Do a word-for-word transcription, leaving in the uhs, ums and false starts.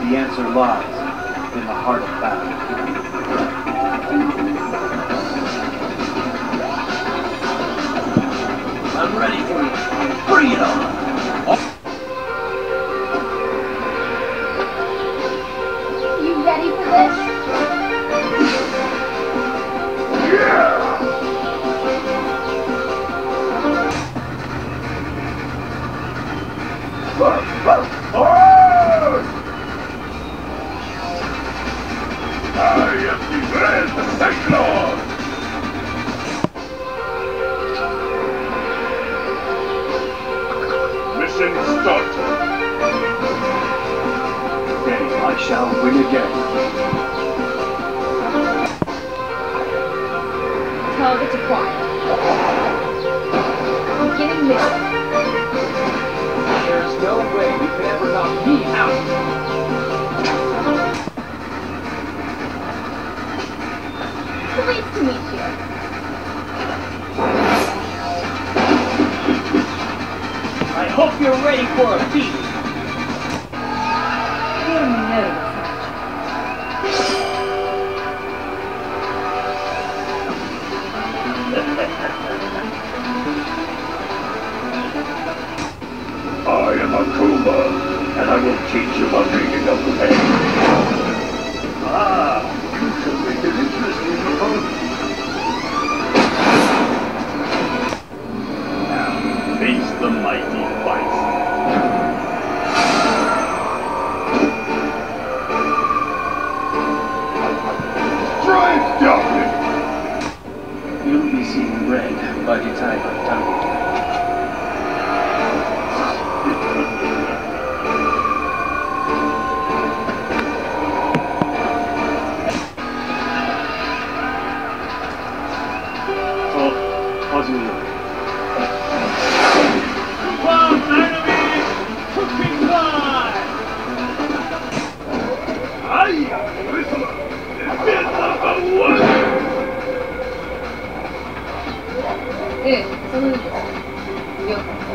The answer lies in the heart of battle. I'm ready for you. Bring it on! You ready for this? Yeah! I am the Grand Cyclone! Mission started. Today I shall win again. Target acquired. Beginning mission. There's no way you can ever knock me out. Pleased to meet you. I hope you're ready for a feast. You know I am Akuma, and I will teach you the meaning of pain. Ah, you should make an interesting opponent. Now, face the mighty Bison. Strike down! You'll be seeing red by the time I'm done with you. Eh, saludos. Yo.